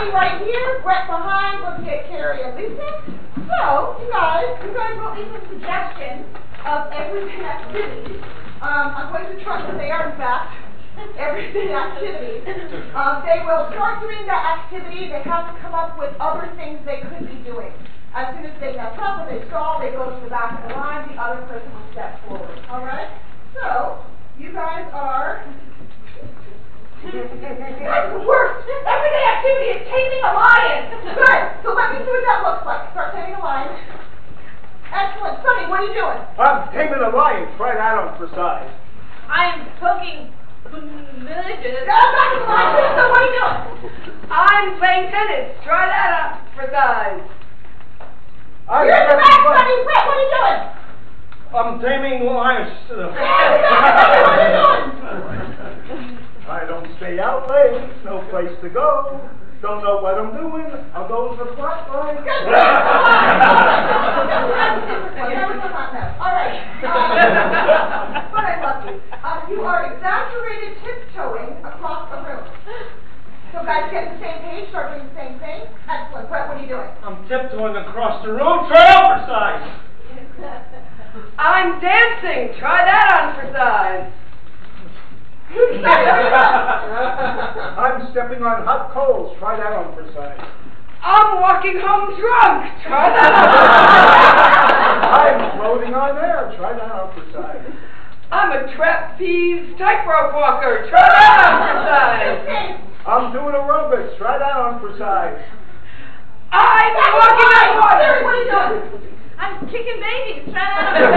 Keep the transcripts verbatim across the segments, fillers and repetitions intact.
Sunny right here, Brett behind, looking at Carrie and Lisa. So, you guys, you guys wrote me some suggestions of everyday activities. Um, I'm going to trust that they are, in fact, everyday activities. Um, they will start doing that activity. They have to come up with other things they could be doing. As soon as they mess up and they stall, they go to the back of the line. The other person will step forward. All right? So, you guys are... That's the worst! Everyday activity is taming a lion! Good! So let me see what that looks like. Start taming a lion. Excellent. Sonny, what are you doing? I'm taming a lion. Try that on for size. I'm poking villages. Go back to the line. So what are you doing? I'm playing tennis. Try that on for size. I'm You're in the back, Sonny. Brett, what are you doing? I'm taming lions. Yeah, exactly. What are you doing? I don't stay out late. No place to go. Don't know what I'm doing. I'll go to the flat line. All right. Um, but I love you. Um, you are exaggerated tiptoeing across the room. So guys, get on the same page, start doing the same thing. Excellent. Brett, what are you doing? I'm tiptoeing across the room. Try out for size. I'm dancing. Try that on for size. I'm stepping on hot coals. Try that on for size. I'm walking home drunk. Try that on. I'm floating on air. Try that on for size. I'm a trapeze tightrope walker. Try that on for size. I'm doing aerobics. Try that on for size. I'm walking on water. What are you doing? I'm kicking babies. Try that on.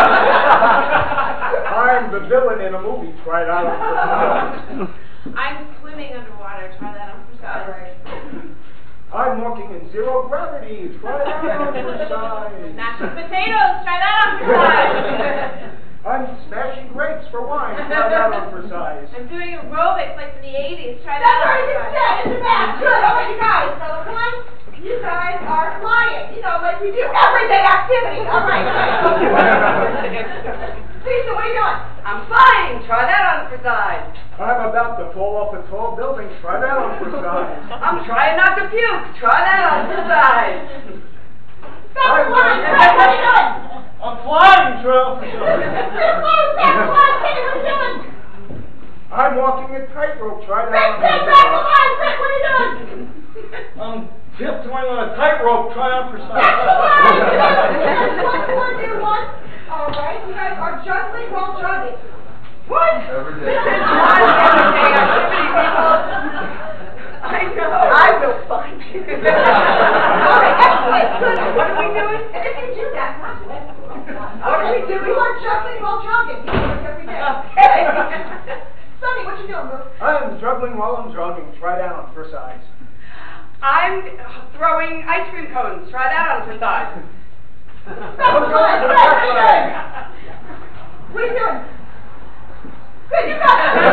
I'm the villain in a movie. Try that on for size. I'm swimming underwater. Try that on for size. I'm walking in zero gravity. Try that on for size. Mashed potatoes. Try that on for size. I'm smashing grapes for wine. Try that on for size. I'm doing aerobics like in the eighties. Try that That's on already for been size. said in the back. Good. All right, you guys. Number one, you guys are flying. You know, like we do everyday activity. All right. Lisa, what are you doing? I'm flying. Try that on for size. I'm about to fall off a tall building. Try that on for size. I'm trying not to puke. Try that on for size. Back to the line. Brett, what are you doing? I'm flying, Trump. You're close. Back to the line. Kenny, what are you doing? I'm walking a tightrope. Try that Brett, on Brett, for back to the size. line. Brett, what are you doing? I'm tiptoeing on a tightrope. Try on for size. Back to the line. You guys, one, one, dear one. All right, you guys are juggling while jogging. What? Every day. I know. I will find you. All right, excellent. Good. What are we doing? And if you do that, what are we doing? You are juggling while jogging. You do it every day. Okay. Sonny, what you doing, boo? I'm juggling while I'm jogging. Try that on for size. I'm throwing ice cream cones. Try that on for size. Back to the line. Brett, what are you doing? What are you doing? Good, you got it.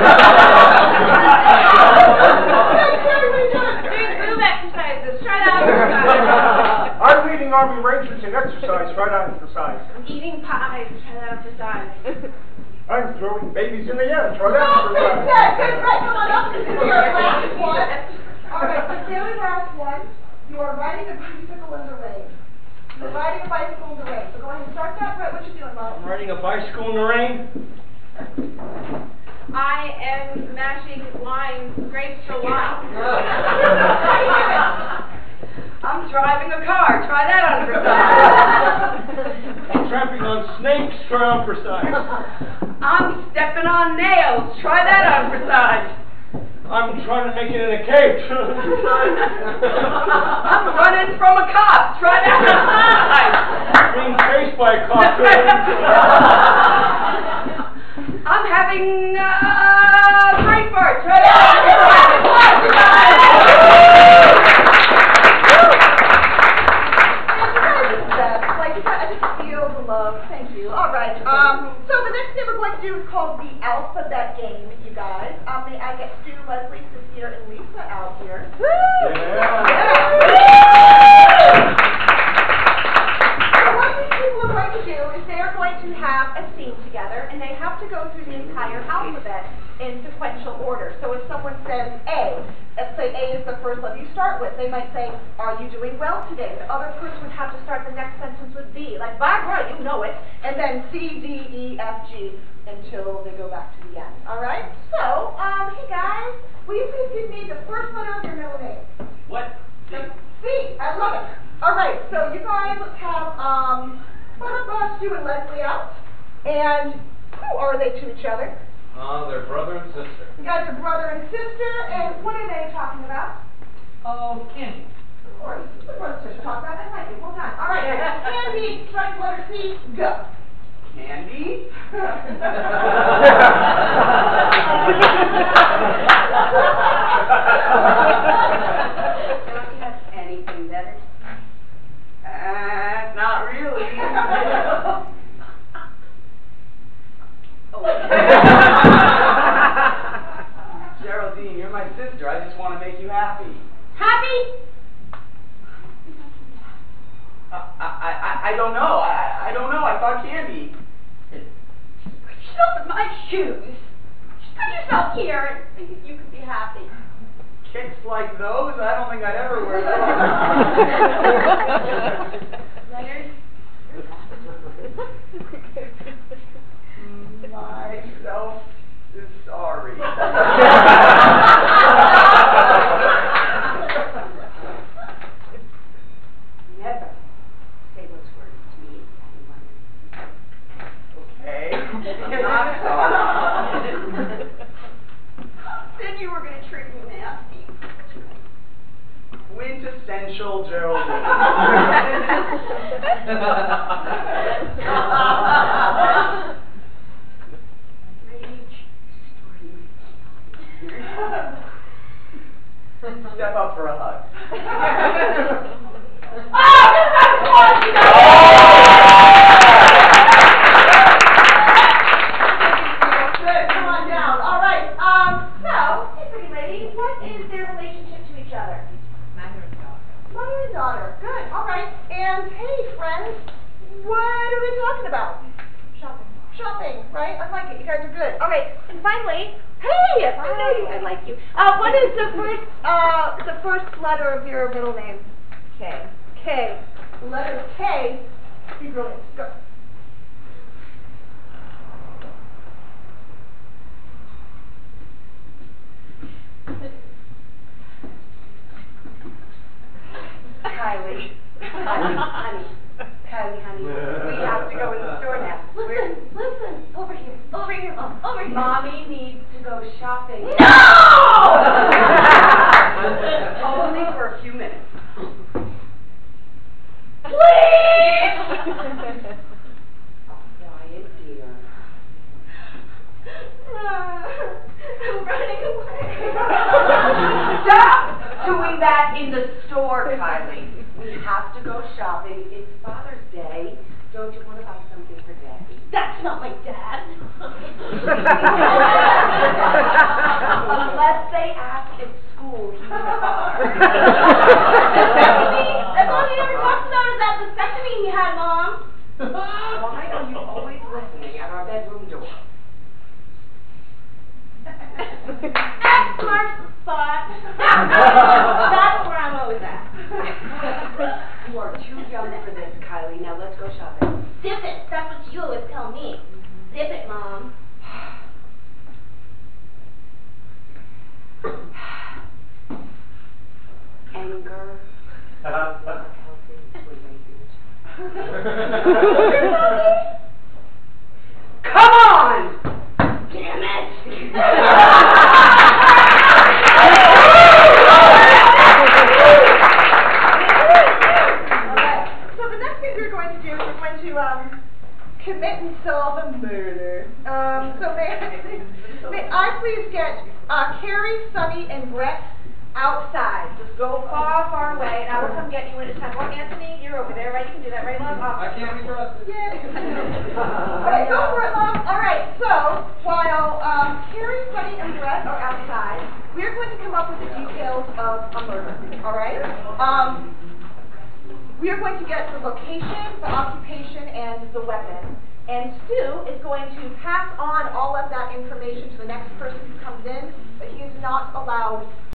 Good, Carrie, what are you doing? Doing boob exercises. Try that on for size. I'm leading Army Rangers in exercise. Try that on for size. I'm eating pies. Try that on for size. I'm throwing babies in the air. Try that on Oh, for good, size. good, good. Brett, come on up. This is your last one. All right, the very last one. You are riding a bicycle in the rain. You're riding a bicycle in the rain. So go ahead and start that. Brett, what you doing, love? I'm riding a bicycle in the rain. I am mashing lime, grapes for wine. I'm driving a car. Try that on for size. I'm tramping on snakes. Try on for size. I'm stepping on nails. Try that on for size. I'm trying to make it in a cave. I'm running from a cop. Try that on for size. Being chased by a cop. I'm having uh, brain fart. Try that on for size. Like, I just feel the love. Thank you. All right. Um, so the next thing we're going to do is called the alphabet game, you guys. Um, may I get Stu, Leslie, Cynthia, and Lisa out here? Woo! Yeah. So what these people are going to do is they are going to have a scene together, and they have to go through the entire alphabet in sequential order. So if someone says A. Let's say A is the first letter you start with. They might say, are you doing well today? The other person would have to start the next sentence with B. Like, Barbara, you know it. And then C, D, E, F, G, until they go back to the end. All right? So, um, hey guys, will you please give me the first letter of your middle name? What? C. I love it. All right, so you guys have, um, Stu and Leslie out. And who are they to each other? Uh, they're brother and sister. You guys are brother and sister, and what are they talking about? Oh, Candy. Of course, the brother and sister talk about it. I like it. Well done. All right, Candy, try the letter C, go. Candy? Don't you have anything better? Uh, not really. Geraldine, you're my sister. I just want to make you happy. Happy? I, I, I, I don't know. I, I don't know. I thought Candy. Stop with my shoes. Just put yourself here and think if you could be happy. Kicks like those? I don't think I'd ever wear those. Leonard? Myself is sorry. Never say those words to me, anyone. Okay. I'm not sorry. Then you were going to treat me nasty. Quintessential Geraldine. Step up for a hug. Oh, this is close, you know! Good, come on down. All right, um, so, hey, pretty lady, what is their relationship to each other? Mother and daughter. Mother and daughter. Good, all right. And, hey, friends, what are we talking about? Shopping. Shopping, right? I like it. You guys are good. All right, And finally, hey, I know you, I like you. Uh, what is the first, uh, the first letter of your middle name? K? K. The letter K. Be brilliant. Go. Kylie. Honey, honey. Kylie, honey. We have to go in the store now. Listen, listen. Over here. Over here. Oh, over here. Mommy needs to go shopping. No! Only for a few minutes. Please! Quiet, dear. I'm running away. Stop doing that in the store, Kylie. We have to go shopping. It's Father's Day. Don't you want to buy something for Daddy? That's not my dad. Unless they ask at school, he's your father. That's all he ever talks about is that vasectomy he had, Mom. Why are you always listening at our bedroom door? At Smart Spot. That's where I'm always at. You are too young for this, Kylie. Now let's go shopping. Zip it. That's what you always tell me. Zip it, Mom. Anger. Come on! Damn it. Alright, so the next thing we're going to do is we're going to um, commit and solve a murder. Um, so may I, may I please get uh, Carrie, Sunny, and Brett outside. Just go far, far away, and I will come get you in a second. Oh, Anthony, you're over there, right? You can do that, right, love? I can't be trusted. Yeah. Okay, go for it, love. All right, so while um, Carrie, Sunny, and Brett are outside, we're going to come up with the details of a murder, all right? Um, we are going to get the location, the occupation, and the weapon. And Stu is going to pass on all of that information to the next person who comes in, but he is not allowed